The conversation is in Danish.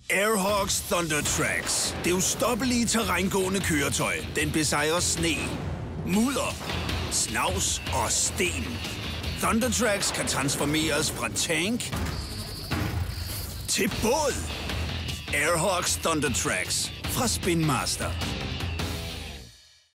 Airhawks Thunder Tracks. Det ustoppelige terrængående køretøj. Den besejrer sne, mudder, snavs og sten. Thunder Tracks kan transformeres fra tank til båd. Airhawks Thunder Tracks fra Spin Master.